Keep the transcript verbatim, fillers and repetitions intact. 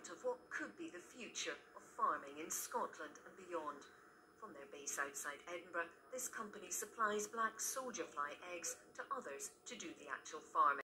start of what could be the future of farming in Scotland and beyond. From their base outside Edinburgh, this company supplies black soldier fly eggs to others to do the actual farming.